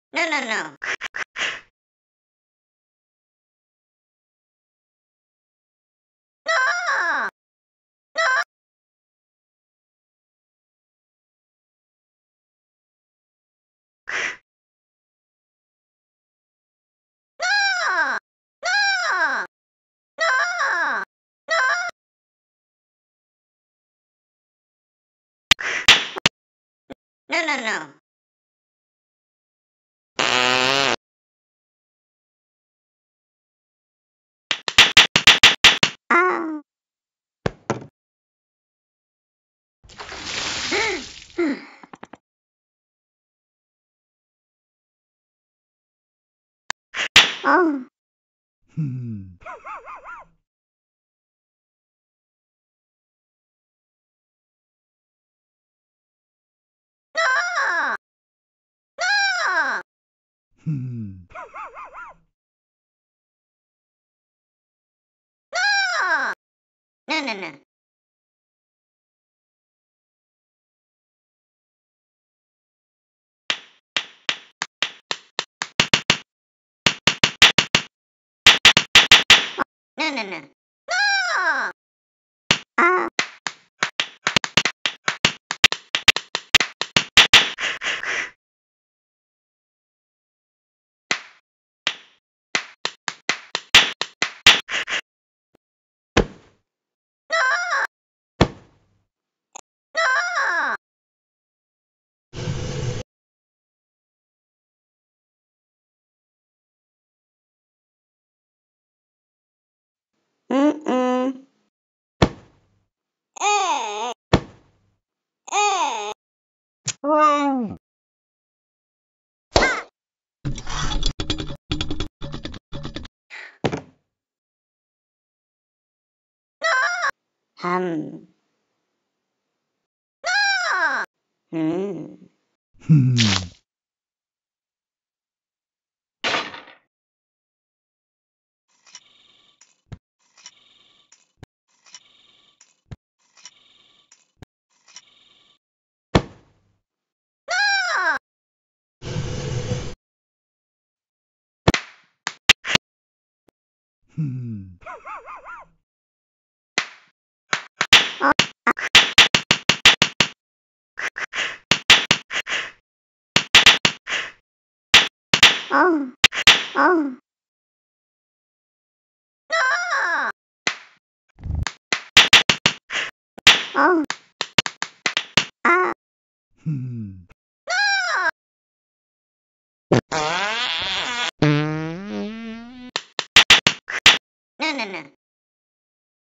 No, no, no. No! No! No! No! No, no, no. Ah. Oh. Hmm. No! No! Hmm. No! No, no, no. No, no, no. No! Ah. No! Mm-mm. Eh, eh. Oh. Hum. No! Hmm. Hmm. No! Hmm. Oh. Oh. No! Oh. Ah. Hmm. No, no, no.